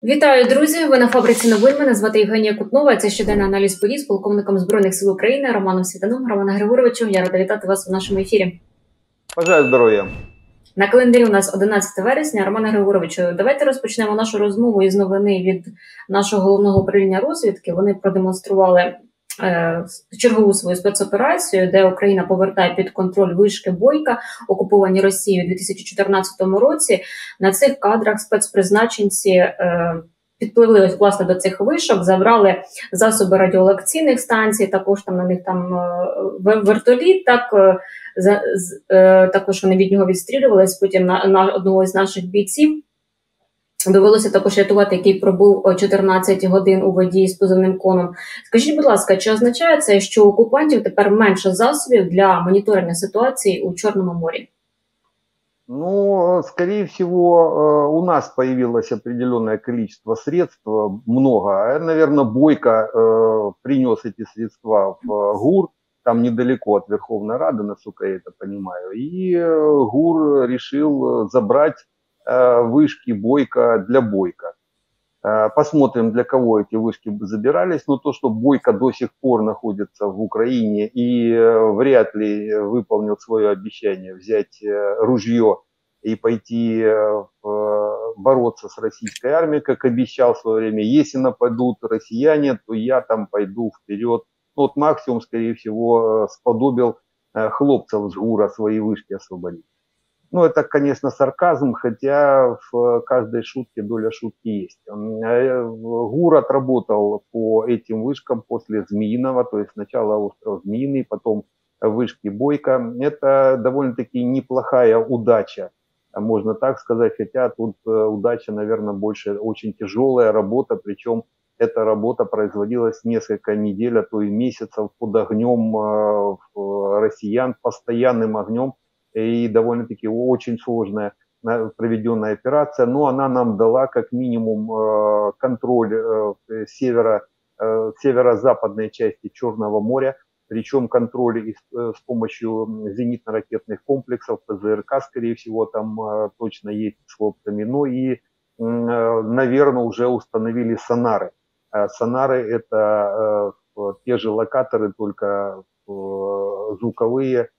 Вітаю, друзі! Ви на фабриці новин. Мене звати Євгенія Кутнова. Це щоденний аналіз подій з полковником Збройних сил України Романом Світаном. Романе Григоровичу, я рада вітати вас у нашому ефірі. Бажаю здоров'я. На календарі у нас 11 вересня. Романе Григоровичу, давайте розпочнемо нашу розмову із новини від нашого головного управління розвідки. Вони продемонстрували чергову свою спецоперацію, де Україна повертає під контроль вишки Бойка, окуповані Росією у 2014 році. На цих кадрах спецпризначенці підпливли власне до цих вишок, забрали засоби радіолокаційних станцій, також там на них там вертоліт, також вони від нього відстрілювались, потім на одного з наших бійців довелося також рятувати, який пробув 14 годин у воді з позивним «Коном». Скажіть, будь ласка, чи означає це, що у окупантів тепер менше засобів для моніторинга ситуації у Чорному морі? Ну, скорее всего, у нас появилось определенное количество средств, много. Наверное, Бойко принес эти средства в ГУР, там недалеко от Верховной Рады, насколько я это понимаю. И ГУР решил забрать вышки Бойко для Бойко. Посмотрим, для кого эти вышки забирались. Но то, что Бойко до сих пор находится в Украине и вряд ли выполнил свое обещание взять ружье и пойти бороться с российской армией, как обещал в свое время. Если нападут россияне, то я там пойду вперед. Ну, вот максимум, скорее всего, сподобил хлопцев с ГУРа свои вышки освободить. Ну, это, конечно, сарказм, хотя в каждой шутке доля шутки есть. ГУР отработал по этим вышкам после Змеиного, то есть сначала остров Змеиный, потом вышки Бойко. Это довольно-таки неплохая удача, можно так сказать, хотя тут удача, наверное, больше очень тяжелая работа, причем эта работа производилась несколько недель, а то и месяцев под огнем россиян, постоянным огнем. И довольно-таки очень сложная проведенная операция, но она нам дала как минимум контроль северо-западной части Черного моря, причем контроль с помощью зенитно-ракетных комплексов, ПЗРК, скорее всего, там точно есть с хлопцами, ну и, наверное, уже установили сонары. Сонары – это те же локаторы, только звуковые,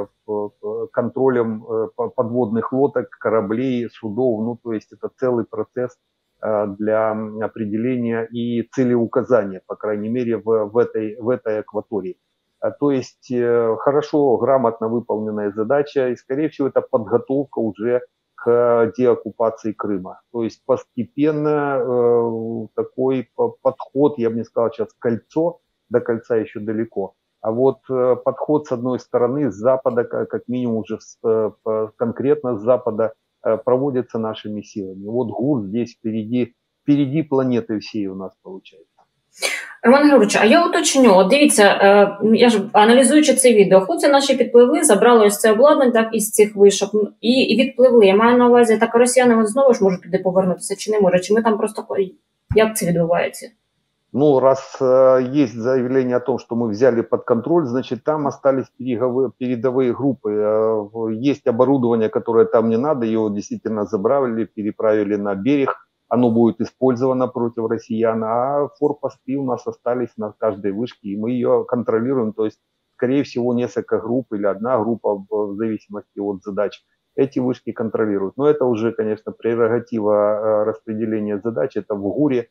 контролем подводных лодок, кораблей, судов. Ну, то есть это целый процесс для определения и целеуказания, по крайней мере, в этой акватории. То есть хорошо, грамотно выполненная задача, и, скорее всего, это подготовка уже к деоккупации Крыма. То есть постепенно такой подход, я бы не сказал сейчас кольцо, до кольца еще далеко. А вот подход с одной стороны, с запада, как минимум уже конкретно с запада, проводится нашими силами. Вот ГУР здесь впереди планеты всей у нас получается. Роман Григорович, а я уточню, от дивіться, я ж аналізуючи це відео, хлопці наші підпливли, забрали ось це обладнання так із цих вишок і відпливли. Я маю на увазі, так росіяни вони знову ж можуть туди повернутися чи не можуть? Чи ми там просто, як це відбувається? Ну, раз есть заявление о том, что мы взяли под контроль, значит, там остались передовые группы. Есть оборудование, которое там не надо, его действительно забрали, переправили на берег. Оно будет использовано против россиян, а форпосты у нас остались на каждой вышке, и мы ее контролируем. То есть, скорее всего, несколько групп или одна группа, в зависимости от задач, эти вышки контролируют. Но это уже, конечно, прерогатива распределения задач, это в ГУРе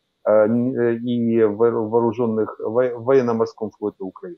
и в военно-морском флоте України.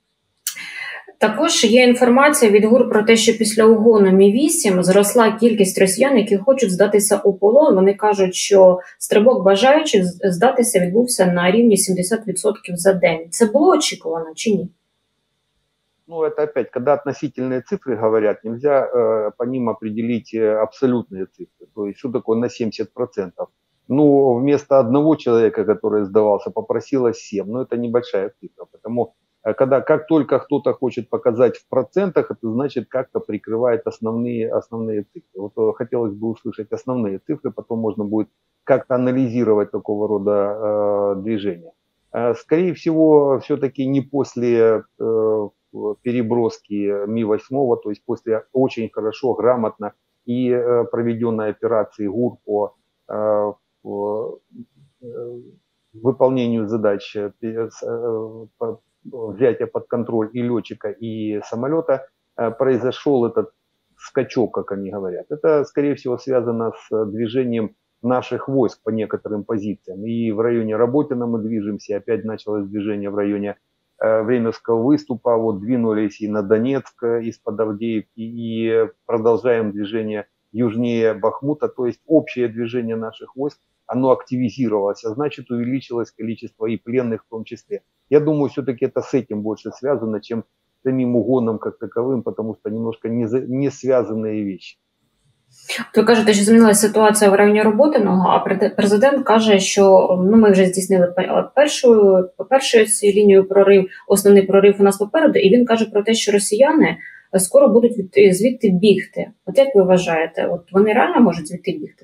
Також є інформація від ГУР про те, що після угону Мі-8 зросла кількість росіян, які хочуть здатися у полон. Вони кажуть, що стрибок бажаючих здатися відбувся на рівні 70% за день. Це було очікувано чи ні? Ну, это опять, когда относительные цифры говорят, нельзя по ним определить абсолютные цифры. То есть, что такое на 70%? Ну, вместо одного человека, который сдавался, попросилось 7. Но это небольшая цифра. Потому как только кто-то хочет показать в процентах, это значит как-то прикрывает основные цифры. Вот хотелось бы услышать основные цифры, потом можно будет как-то анализировать такого рода движения. Скорее всего, все-таки не после переброски Ми-8, то есть после очень хорошо, грамотно и проведенной операции ГУР по выполнению задач взятия под контроль и летчика, и самолета произошел этот скачок, как они говорят. Это, скорее всего, связано с движением наших войск по некоторым позициям. И в районе Работина мы движемся, опять началось движение в районе Временского выступа, вот двинулись и на Донецк из-под Авдеевки, и продолжаем движение южнее Бахмута, то есть общее движение наших войск, оно активизировалось, а значит увеличилось количество и пленных в том числе. Я думаю, все-таки это с этим больше связано, чем самим угоном как таковым, потому что немножко не связанные вещи. Ви кажете, що змінилася ситуація в районі Роботиного, а президент каже, що ми вже здійснили першу лінію прорив, основний прорив у нас попереду, і він каже про те, що росіяни скоро будуть звідти бігти. От як ви вважаєте, от вони реально можуть звідти бігти?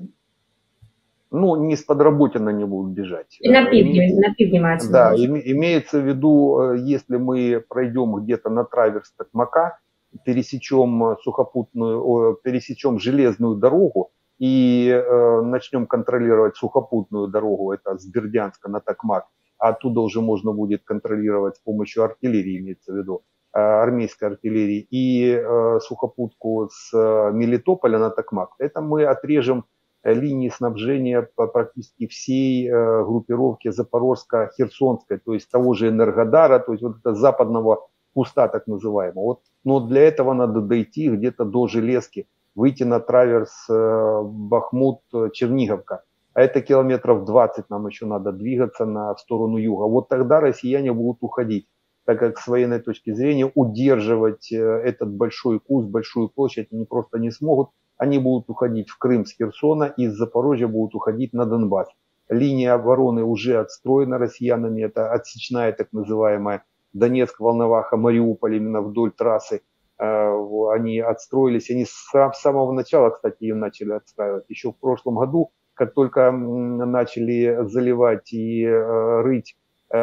Ну, не с-под Работина не будут бежать. И на пивне имеется. Да, имеется в виду, если мы пройдем где-то на траверс Токмака, пересечем пересечем железную дорогу и начнем контролировать сухопутную дорогу, это с Бердянска на Токмак, а оттуда уже можно будет контролировать с помощью артиллерии, имеется в виду, армейской артиллерии, и сухопутку с Мелитополя на Токмак. Это мы отрежем линии снабжения по практически всей группировке Запорожско-Херсонской, то есть того же Энергодара, то есть вот это западного куста так называемого. Вот, но для этого надо дойти где-то до Железки, выйти на траверс Бахмут-Черниговка. А это километров 20 нам еще надо двигаться в сторону юга. Вот тогда россияне будут уходить, так как с военной точки зрения удерживать этот большой куст, большую площадь они просто не смогут. Они будут уходить в Крым с Херсона, и из Запорожья будут уходить на Донбасс. Линия обороны уже отстроена россиянами, это отсечная так называемая Донецк, Волноваха, Мариуполь, именно вдоль трассы. Они отстроились, они с самого начала, кстати, ее начали отстраивать. Еще в прошлом году, как только начали заливать и рыть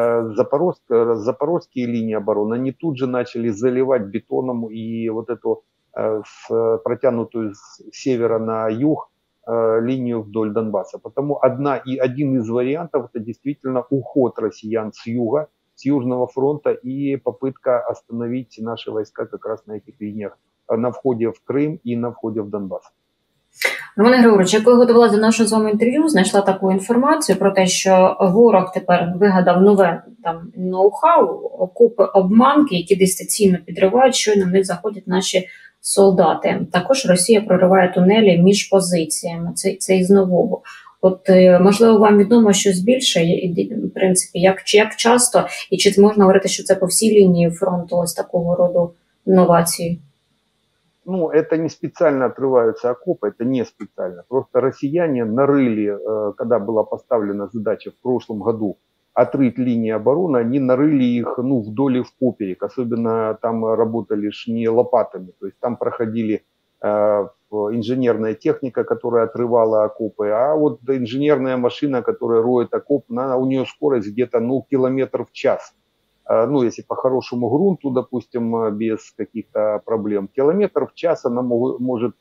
запорожские линии обороны, они тут же начали заливать бетоном и вот эту протянутую с севера на юг линию вдоль Донбасса. Потому один из вариантов это действительно уход россиян с юга, с Южного фронта и попытка остановить наши войска как раз на этих линиях на входе в Крым и на входе в Донбасс. Романе Григорович, як я готувалася до нашого з вами інтерв'ю, знайшла таку інформацію про те, що ворог тепер вигадав нове ноу-хау, окопи, обманки, які дистанційно підривають, щойно в них заходять наші солдати. Також Росія прориває тунелі між позиціями. Це із нового. От, можливо, вам відомо щось більше, в принципі, як часто, і чи можна говорити, що це по всій лінії фронту ось такого роду новації? Ну, это не специально отрываются окопы, это не специально. Просто россияне нарыли, когда была поставлена задача в прошлом году отрыть линии обороны, они нарыли их вдоль и впоперек. Особенно там работали не лопатами, то есть там проходили инженерная техника, которая отрывала окопы, а вот инженерная машина, которая роет окоп, у нее скорость где-то километр в час. Если по хорошему грунту, допустим, без каких-то проблем, километр в час она может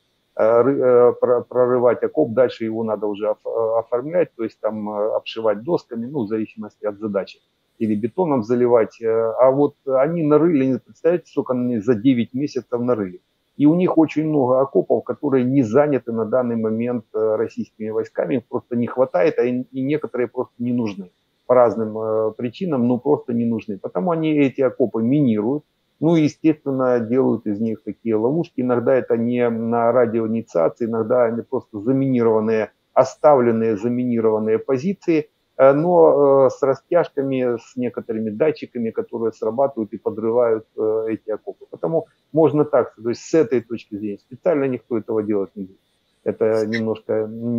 прорывать окоп, дальше его надо уже оформлять, то есть там обшивать досками, в зависимости от задачи, или бетоном заливать. А вот они нарыли, представляете, сколько они за 9 месяцев нарыли. И у них очень много окопов, которые не заняты на данный момент российскими войсками, их просто не хватает, и некоторые просто не нужны. По разным причинам, просто не нужны. Потому они эти окопы минируют, естественно, делают из них такие ловушки. Иногда это не на радиоинициации, иногда они просто оставленные заминированные позиции, но с растяжками, с некоторыми датчиками, которые срабатывают и подрывают эти окопы. Потому можно так, то есть с этой точки зрения специально никто этого делать не будет. Это немножко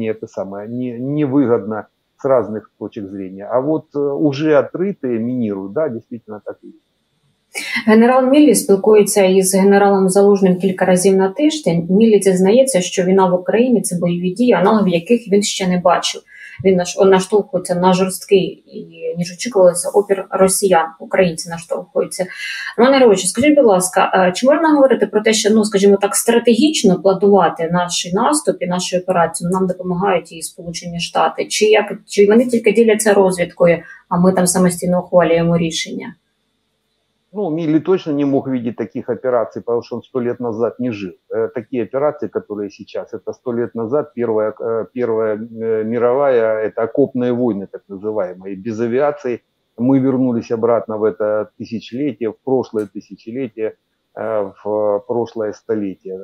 невыгодно с разных точек зрения. А вот уже отрытые минируют, да, действительно так и есть. Генерал Міллі спілкується із генералом Залужним кілька разів на тиждень. Міллі зізнається, що війна в Україні – це бойові дії, аналогів яких він ще не бачив. він наштовхується на жорсткий і, ніж очікувалося, опір росіян. Українці наштовхуються. Романе Григоровичу, скажіть, будь ласка, чи можна говорити про те, що, ну, скажімо так, стратегічно планувати наш наступ і нашу операцію нам допомагають і Сполучені Штати? Чи вони тільки діляться розвідкою, а ми там самостійно ухвалюємо рішення? Ну, Милли точно не мог видеть таких операций, потому что он 100 лет назад не жил. Такие операции, которые сейчас, это 100 лет назад, Первая мировая, это окопные войны, так называемые. Без авиации мы вернулись обратно в это тысячелетие, в прошлое тысячелетие, в прошлое столетие.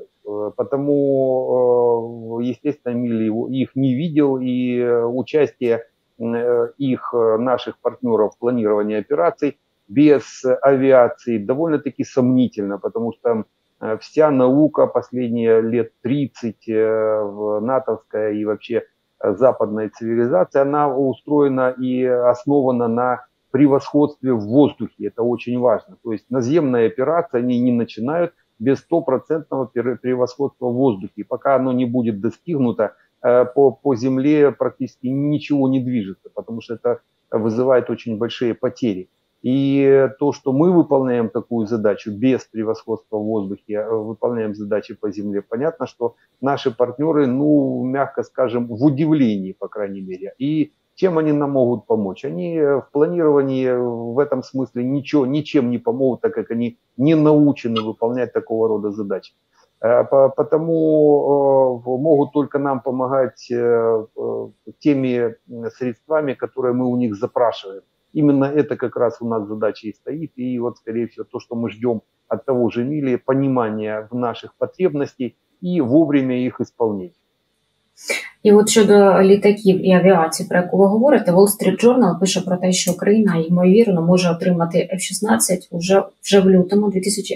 Потому, естественно, Милли их не видел, и участие их, наших партнеров в планировании операций без авиации довольно-таки сомнительно, потому что вся наука последние лет 30 натовская и вообще западная цивилизация, она устроена и основана на превосходстве в воздухе. Это очень важно. То есть наземные операции, они не начинают без стопроцентного превосходства в воздухе. И пока оно не будет достигнуто, по земле практически ничего не движется, потому что это вызывает очень большие потери. И то, что мы выполняем такую задачу без превосходства в воздухе, выполняем задачи по земле, понятно, что наши партнеры, ну, мягко скажем, в удивлении, по крайней мере. И чем они нам могут помочь? Они в планировании в этом смысле ничем не помогут, так как они не научены выполнять такого рода задачи. Потому могут только нам помогать теми средствами, которые мы у них запрашиваем. Именно это как раз у нас задача и стоит. И вот, скорее всего, то, что мы ждем от того же Милли, понимание наших потребностей и вовремя их исполнения. І от щодо літаків і авіації, про яку ви говорите, Wall Street Journal пише про те, що Україна, ймовірно, може отримати F-16 вже в лютому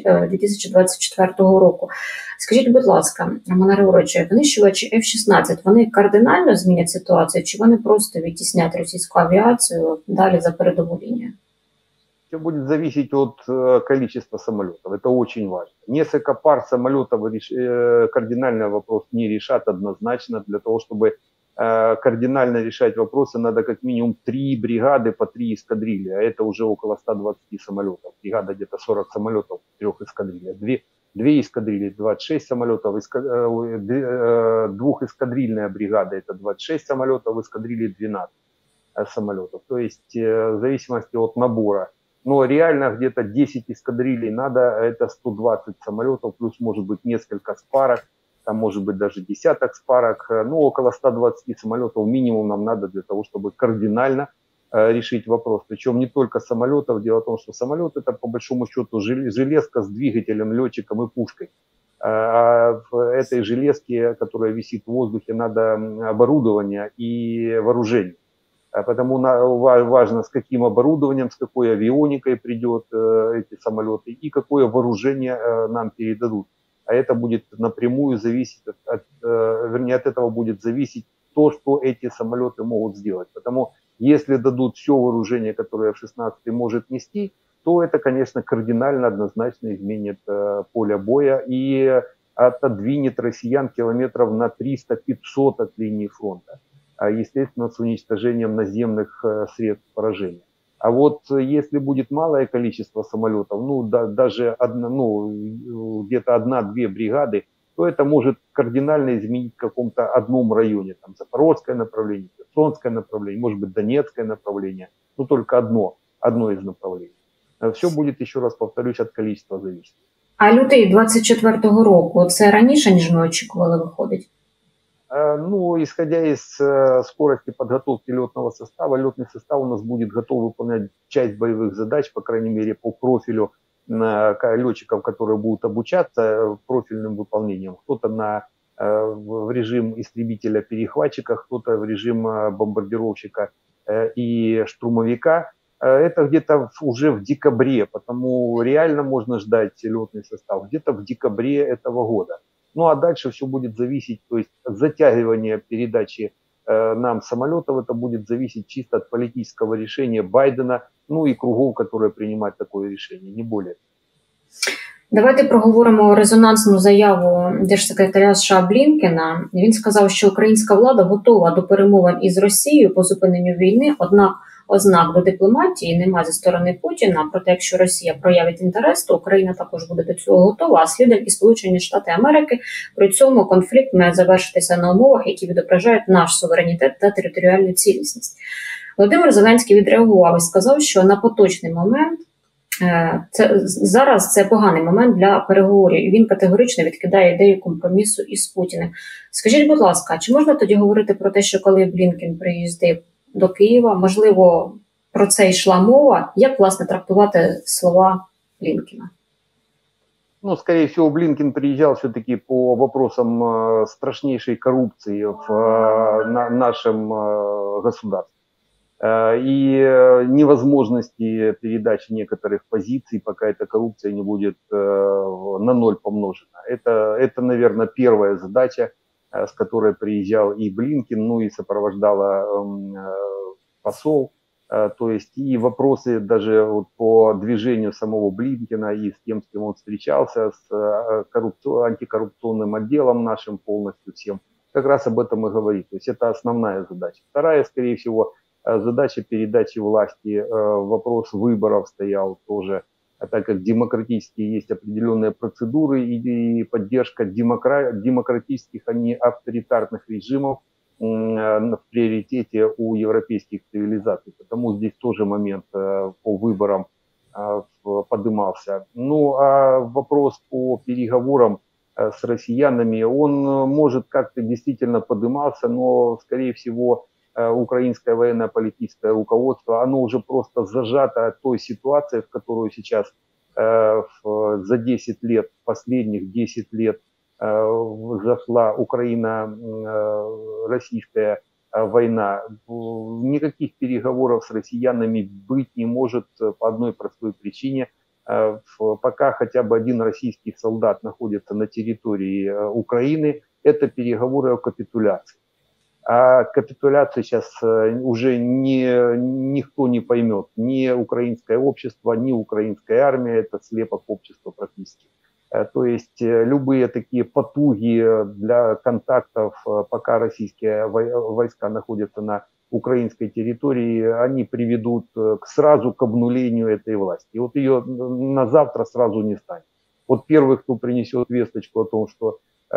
2024 року. Скажіть, будь ласка, Романе Григоровичу, винищувачі F-16, вони кардинально змінять ситуацію, чи вони просто відтіснять російську авіацію далі за передову лінію? Все будет зависеть от количества самолетов. Это очень важно. Несколько пар самолетов кардинальный вопрос не решат однозначно. Для того, чтобы кардинально решать вопросы, надо как минимум 3 бригады по 3 эскадрильи. А это уже около 120 самолетов. Бригада где-то 40 самолетов в 3 эскадрильях. 2 эскадрильи, 26 самолетов. Двухэскадрильная бригада, это 26 самолетов, в эскадрилье 12 самолетов. То есть в зависимости от набора. Но реально где-то 10 эскадрилей надо, это 120 самолетов, плюс может быть несколько спарок, там может быть даже десяток спарок, ну около 120 самолетов минимум нам надо для того, чтобы кардинально решить вопрос. Причем не только самолетов, дело в том, что самолет это по большому счету железка с двигателем, летчиком и пушкой. А в этой железке, которая висит в воздухе, надо оборудование и вооружение. Потому важно, с каким оборудованием, с какой авионикой придет эти самолеты и какое вооружение нам передадут. А это будет напрямую зависеть от этого будет зависеть то, что эти самолеты могут сделать. Потому если дадут все вооружение, которое F-16 может нести, то это, конечно, кардинально, однозначно изменит поле боя и отодвинет россиян километров на 300-500 от линии фронта. Естественно, с уничтожением наземных средств поражения. А вот если будет малое количество самолетов, ну даже где-то 1-2 бригады, то это может кардинально изменить в каком-то одном районе. Там Запорожское направление, Херсонское направление, может быть Донецкое направление. Ну только одно из направлений. Все будет, еще раз повторюсь, от количества зависеть. А лютий 24-го року, це раніше, ніж ми очікували, виходить? Ну, исходя из скорости подготовки летного состава, летный состав у нас будет готов выполнять часть боевых задач, по крайней мере, по профилю летчиков, которые будут обучаться профильным выполнением. Кто-то в режим истребителя-перехватчика, кто-то в режим бомбардировщика и штурмовика. Это где-то уже в декабре, потому реально можно ждать летный состав где-то в декабре этого года. Ну а дальше все будет зависеть, то есть затягивание передачи нам самолетов, это будет зависеть чисто от политического решения Байдена, ну и кругов, которые принимают такое решение, не более. Давайте проговоримо резонансну заяву держсекретаря США Блінкена. Він сказав, що українська влада готова до перемовин із Росією по зупиненню війни, однак ознак до дипломатії немає зі сторони Путіна. Проте, якщо Росія проявить інтерес, то Україна також буде до цього готова, а слідом і Сполучені Штати Америки. При цьому конфлікт має завершитися на умовах, які відображають наш суверенітет та територіальну цілісність. Володимир Зеленський відреагував і сказав, що на поточний момент зараз це поганий момент для переговорів, і він категорично відкидає ідею компромісу із Путіним. Скажіть, будь ласка, чи можна тоді говорити про те, що коли Блінкен приїздив до Києва, можливо, про це йшла мова? Як, власне, трактувати слова Блінкена? Ну, скорее всего, Блинкен приезжал все-таки по вопросам страшнейшей коррупции в нашем государстве. И невозможности передачи некоторых позиций, пока эта коррупция не будет на ноль помножена. Это, наверное, первая задача, с которой приезжал и Блинкен, ну и сопровождала посол. То есть и вопросы даже вот по движению самого Блинкена и с тем, с кем он встречался, с антикоррупционным отделом нашим полностью всем, как раз об этом и говорит. То есть это основная задача. Вторая, скорее всего, задача передачи власти, вопрос выборов стоял тоже, так как демократические есть определенные процедуры и поддержка демократических, а не авторитарных режимов в приоритете у европейских цивилизаций. Потому здесь тоже момент по выборам поднимался. Ну, а вопрос по переговорам с россиянами, он может как-то действительно поднимался, но, скорее всего, украинское военно-политическое руководство, оно уже просто зажато той ситуацией, в которую сейчас за 10 лет, последних 10 лет зашла Украино-российская война. Никаких переговоров с россиянами быть не может по одной простой причине. Пока хотя бы один российский солдат находится на территории Украины, это переговоры о капитуляции. А капитуляции сейчас уже никто не поймет. Ни украинское общество, ни украинская армия. Это слепок общества практически. То есть любые такие потуги для контактов, пока российские войска находятся на украинской территории, они приведут сразу к обнулению этой власти. И вот ее на завтра сразу не станет. Вот первый, кто принесет весточку о том, что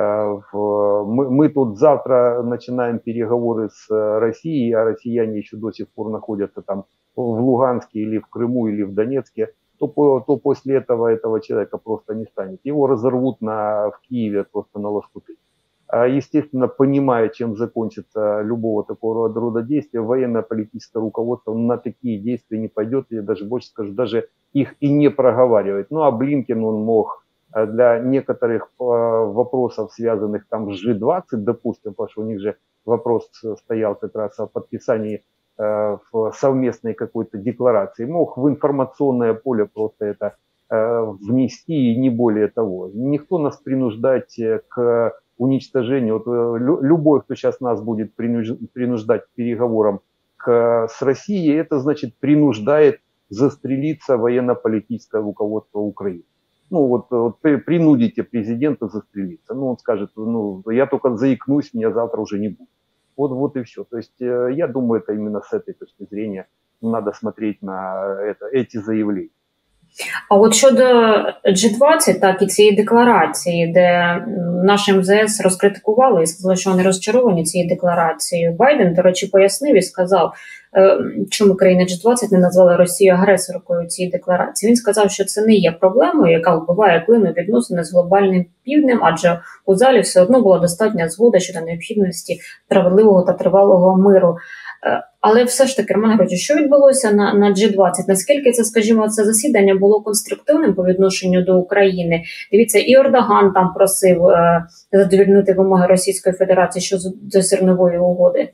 мы тут завтра начинаем переговоры с Россией, а россияне еще до сих пор находятся там в Луганске или в Крыму или в Донецке, то после этого человека просто не станет. Его разорвут в Киеве просто на лоскуты. Естественно, понимая, чем закончится любого такого рода действия, военно-политическое руководство на такие действия не пойдет, я даже больше скажу, даже их и не проговаривает. Ну а Блинкен, он мог для некоторых вопросов, связанных там с G20, допустим, потому что у них же вопрос стоял как раз о подписании совместной какой-то декларации, мог в информационное поле просто это внести и не более того. Никто нас принуждать к уничтожению, вот любой, кто сейчас нас будет принуждать к переговорам с Россией, это значит принуждает застрелиться военно-политическое руководство Украины. Ну вот принудите президента застрелиться. Ну он скажет, ну я только заикнусь, меня завтра уже не будет. Вот и все. То есть я думаю, это именно с этой точки зрения надо смотреть на эти заявления. А от щодо G20, так і цієї декларації, де наш МЗС розкритикували і сказали, що вони розчаровані цією декларацією. Байден, до речі, пояснив і сказав, чому країни G20 не назвали Росію агресоркою цієї декларації. Він сказав, що це не є проблемою, яка вбиває клину відносини з глобальним півднем, адже у залі все одно була достатня згода щодо необхідності справедливого та тривалого миру. Але все ж таки, Роман Григорович, що відбулося на G20? Наскільки це, скажімо, це засідання було конструктивним по відношенню до України? Дивіться, і Ердоган там просив задовольнити вимоги Російської Федерації щодо зернової угоди.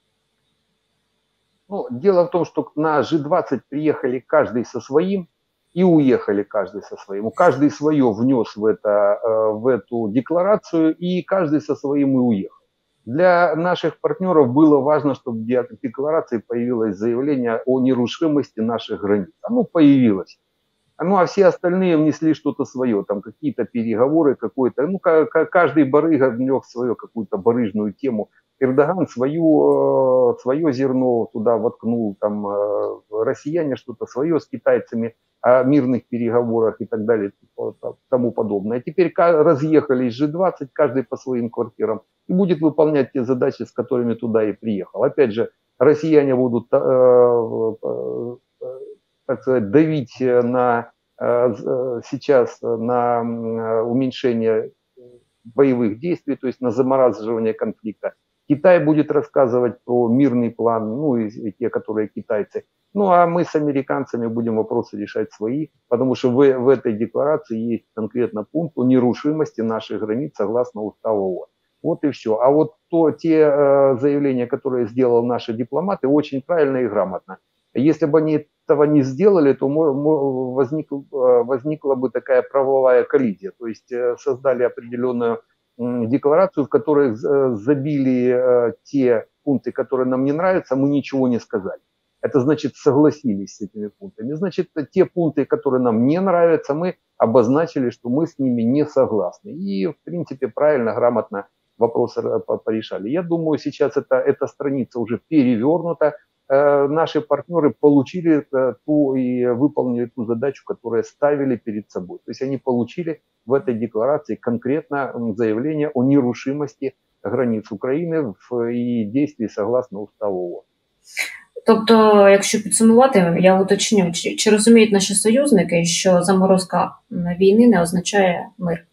Ну, дело в том, что на G20 приехали каждый со своим и уехали каждый со своим. Каждый свое внес в эту декларацию, и каждый со своим и уехал. Для наших партнеров было важно, чтобы в декларации появилось заявление о нерушимости наших границ. Оно появилось. Ну, а все остальные внесли что-то свое, там какие-то переговоры, какой-то, ну, каждый барыга внес свою какую-то барыжную тему. Эрдоган свое зерно туда воткнул, там россияне что-то свое с китайцами о мирных переговорах и так далее, тому подобное. Теперь разъехались G20, каждый по своим квартирам, и будет выполнять те задачи, с которыми туда и приехал. Опять же, россияне будут так сказать, давить сейчас на уменьшение боевых действий, то есть на замораживание конфликта. Китай будет рассказывать про мирный план, ну и те, которые китайцы. Ну а мы с американцами будем вопросы решать свои, потому что в этой декларации есть конкретно пункт о нерушимости наших границ согласно уставу ООН. Вот и все. А вот те заявления, которые сделали наши дипломаты, очень правильно и грамотно. Если бы они этого не сделали, то возникла бы такая правовая коллизия. То есть создали определенную декларацию, в которой забили те пункты, которые нам не нравятся, мы ничего не сказали. Это значит согласились с этими пунктами. Значит, те пункты, которые нам не нравятся, мы обозначили, что мы с ними не согласны. И, в принципе, правильно, грамотно вопросы порешали. Я думаю, сейчас эта страница уже перевернута. Наши партнеры получили ту и выполнили ту задачу, которую ставили перед собой. То есть они получили в этой декларации конкретно заявление о нерушимости границ України і дійстві согласно уставу ООН. Тобто, якщо підсумувати, я уточню, чи розуміють наші союзники, що заморозка війни не означає мир?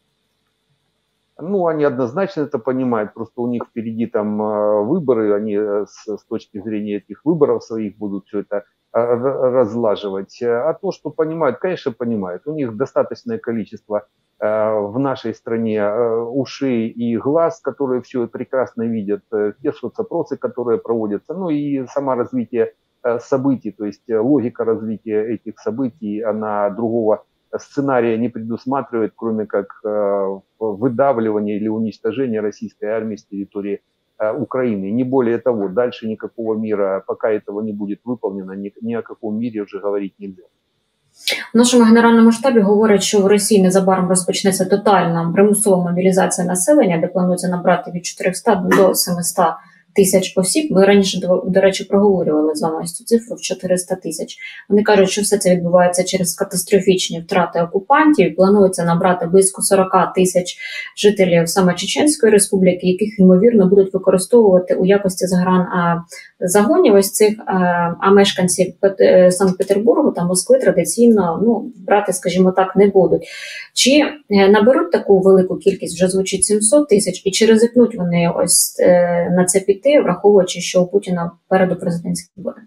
Ну, они однозначно это понимают, просто у них впереди там выборы, они с точки зрения этих выборов своих будут все это разлаживать. А то, что понимают, конечно, понимают. У них достаточное количество в нашей стране ушей и глаз, которые все прекрасно видят, те соцопросы, которые проводятся, ну и само развитие событий, то есть логика развития этих событий, она другого сценария не предусматривает, кроме как выдавливания или уничтожения российской армии с территории Украины. Не более того, дальше никакого мира, пока этого не будет выполнено, ни о каком мире уже говорить нельзя. В нашому генеральному штабі говорять, що в Росії незабаром розпочнеться тотальна примусова мобілізація населення, де планується набрати від 400 до 700 тисяч осіб. Ми раніше, до речі, проговорювали з вами цю цифру в 400 тисяч. Вони кажуть, що все це відбувається через катастрофічні втрати окупантів. Планується набрати близько 40 тисяч жителів саме Чеченської республіки, яких, ймовірно, будуть використовувати у якості загонів ось цих, а мешканці Санкт-Петербургу та Москви традиційно брати, скажімо так, не будуть. Чи наберуть таку велику кількість, вже звучить 700 тисяч, і чи ризикнуть вони ось на це піти, враховуючи, що у Путіна переду президентські вибори?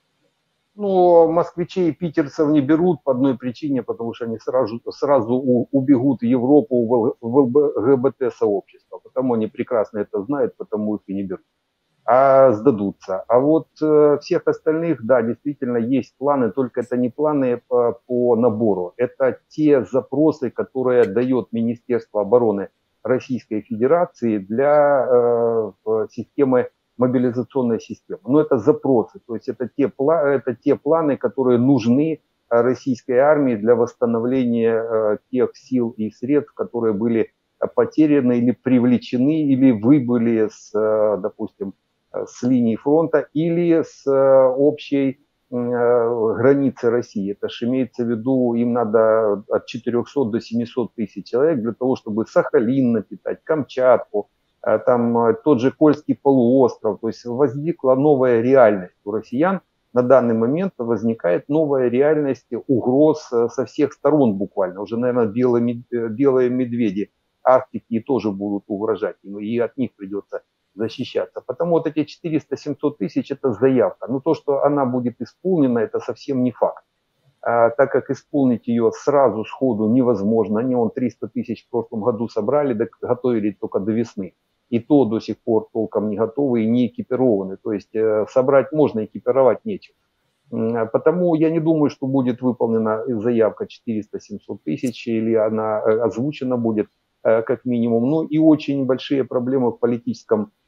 Ну, москвичей и питерцев не берут по одной причине, потому что они сразу убегут в Европу, в ЛГБТ-сообщество. Потому они прекрасно это знают, потому их и не берут. А сдадутся. А вот всех остальных, да, действительно есть планы, только это не планы по набору. Это те запросы, которые дает Министерство обороны Российской Федерации для системы, мобилизационной системы. Но это запросы, то есть это те планы, которые нужны российской армии для восстановления тех сил и средств, которые были потеряны или привлечены, или выбыли допустим, с линии фронта или с общей границы России. Это же имеется в виду, им надо от 400 до 700 тысяч человек для того, чтобы Сахалин напитать, Камчатку, там тот же Кольский полуостров. То есть возникла новая реальность у россиян. На данный момент возникает новая реальность угроз со всех сторон буквально. Уже, наверное, белые медведи Арктики тоже будут угрожать им, и от них придется защищаться. Потому вот эти 400-700 тысяч это заявка. Но то, что она будет исполнена, это совсем не факт. Так как исполнить ее сразу, сходу невозможно. Они 300 тысяч в прошлом году собрали, готовили только до весны. И то до сих пор толком не готовы и не экипированы. То есть собрать можно, экипировать нечем. Потому я не думаю, что будет выполнена заявка 400-700 тысяч, или она озвучена будет как минимум. Ну и очень большие проблемы в политическом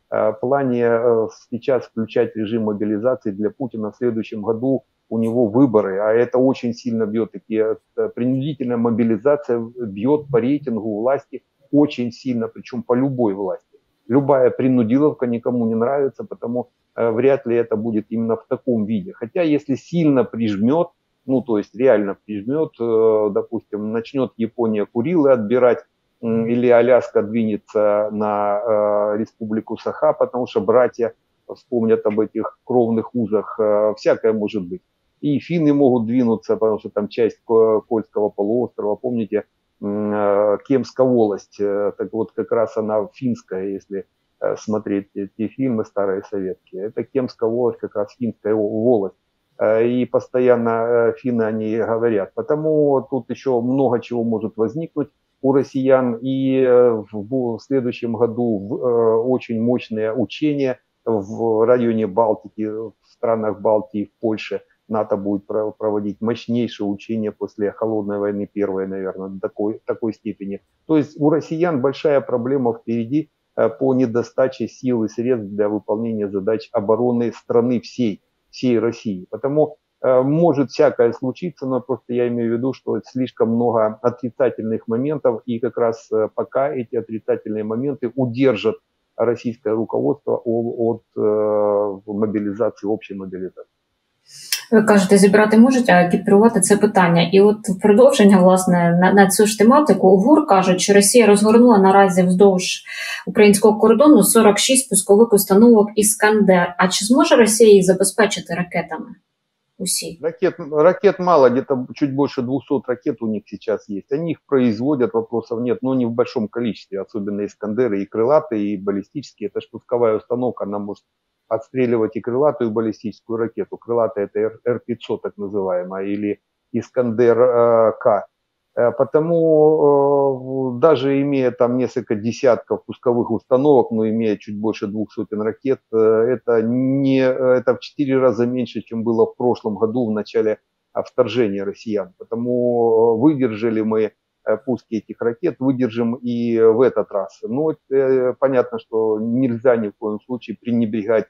плане сейчас включать режим мобилизации для Путина в следующем году у него выборы, а это очень сильно бьет. Такие принудительная мобилизация бьет по рейтингу власти очень сильно, причем по любой власти. Любая принудиловка никому не нравится, потому вряд ли это будет именно в таком виде. Хотя если сильно прижмет, ну то есть реально прижмет, допустим, начнет Япония Курилы отбирать, или Аляска двинется на республику Саха, потому что братья вспомнят об этих кровных узах, всякое может быть. И финны могут двинуться, потому что там часть Кольского полуострова, помните, Кемская волость, так вот как раз она финская, если смотреть те фильмы старые советские. Это Кемская волость, как раз финская волость. И постоянно финны о ней говорят. Потому тут еще много чего может возникнуть у россиян. И в следующем году очень мощные учения в районе Балтики, в странах Балтии, в Польше. НАТО будет проводить мощнейшие учения после холодной войны, первой, наверное, до такой степени. То есть у россиян большая проблема впереди по недостаче сил и средств для выполнения задач обороны страны всей России. Потому может всякое случиться, но просто я имею в виду, что слишком много отрицательных моментов, и как раз пока эти отрицательные моменты удержат российское руководство от мобілізації, общої мобілізації. Ви кажете, зібрати можуть, а екіпірувати – це питання. І от в продовження, власне, на цю ж тематику ГУР кажуть, що Росія розгорнула наразі вздовж українського кордону 46 пускових установок «Іскандер». А чи зможе Росія їх забезпечити ракетами? Усі? Ракет мало, где-то чуть больше 200 ракет у них сейчас есть. Они их производят, вопросов нет, но не в большом количестве, особенно «Искандеры» и крылатые, и баллистические. Это ж пусковая установка, она может отстреливать и крылатую, и баллистическую ракету. Крылатая – это Р-500, так называемая, или Искандер-К. Потому даже имея там несколько десятков пусковых установок, но имея чуть больше 200 ракет, это в 4 раза меньше, чем было в прошлом году в начале вторжения россиян. Потому выдержали мы пуски этих ракет, выдержим и в этот раз. Но понятно, что нельзя ни в коем случае пренебрегать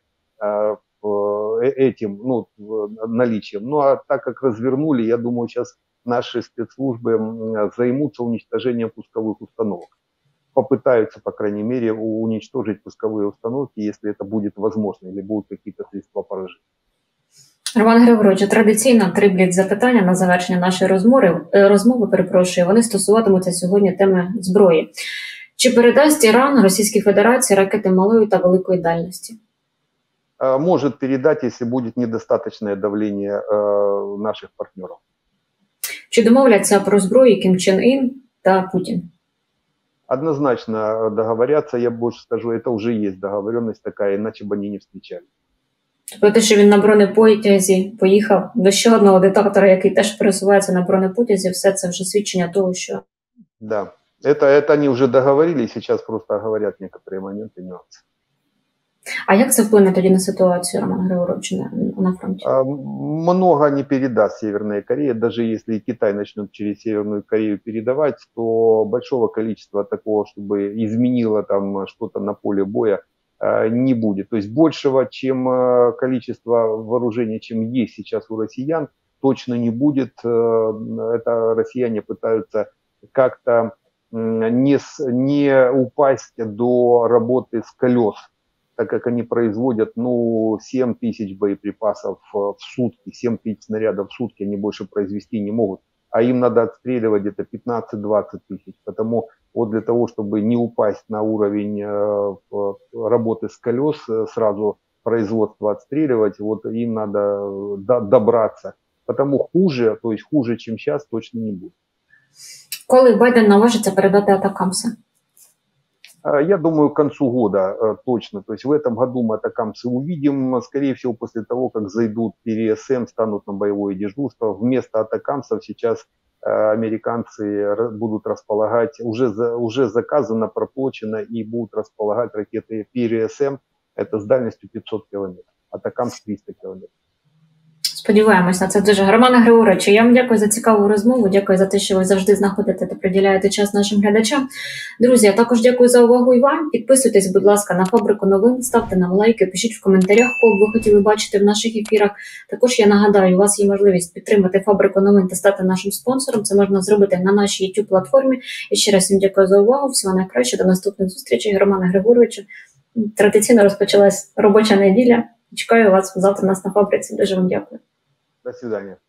этим наличием. Ну а так как развернули, я думаю, сейчас наши спецслужбы займутся уничтожением пусковых установок. Попытаются, по крайней мере, уничтожить пусковые установки, если это будет возможно, или будут какие-то средства поражения. Роман Григорович, традиційно 3 бліц-запитання на завершення нашої розмови, перепрошую, вони стосуватимуться сьогодні теми зброї. Чи передасть Іран Російській Федерації ракети малої та великої дальності? Может передать, если будет недостаточное давление наших партнеров. Чи домовляться про зброю Кім Чен Ін та Путін? Однозначно договорятся, я больше скажу, это уже есть договоренность такая, иначе бы они не встречались. Тобто те, що він на бронепотязі поїхав до ще одного диктатора, який теж пересувається на бронепотязі, все це вже свідчення того, що... Да, это они уже договорились, сейчас просто говорят некоторые моменты, нюансы. А як це вплине тоді на ситуацію, Роман Григорович, на фронті? Много не передаст Северная Корея. Даже если и Китай начнет через Северную Корею передавать, то большого количества такого, чтобы изменило там что-то на поле боя, не будет. То есть большего, чем количество вооружений, чем есть сейчас у россиян, точно не будет. Это россияне пытаются как-то не упасть до работы с колес, так как они производят 7 тысяч боеприпасов в сутки, 7 тысяч снарядов в сутки они больше произвести не могут, а им надо отстреливать где-то 15-20 тысяч. Потому вот для того, чтобы не упасть на уровень работы с колес, сразу производство отстреливать, вот им надо добраться. Потому хуже, то есть хуже, чем сейчас, точно не будет. Коли Байден наважиться передати атакамси? Я думаю, к концу года точно. То есть в этом году мы атакамсы увидим, скорее всего, после того, как зайдут ПРСМ, станут на боевое дежурство. Вместо атакамсов сейчас американцы будут располагать, уже заказано, проплачено, и будут располагать ракеты ПРСМ. Это с дальностью 500 километров. Атакамс 300 километров. Сподіваємось на це дуже. Романе Григоровичу, я вам дякую за цікаву розмову, дякую за те, що ви завжди знаходите та приділяєте час нашим глядачам. Друзі, я також дякую за увагу і вам. Підписуйтесь, будь ласка, на Фабрику новин, ставте нам лайки, пишіть в коментарях, кого б ви хотіли бачити в наших ефірах. Також я нагадаю, у вас є можливість підтримати Фабрику новин та стати нашим спонсором. Це можна зробити на нашій YouTube-платформі. І ще раз всім дякую за увагу. Всього найкраще, до наступних зустрічей. Романе Григоровичу, традиційно розпочалась робоча неділя. Чекаю вас завтра у нас на фабриці. Дуже вам дякую. До свидания.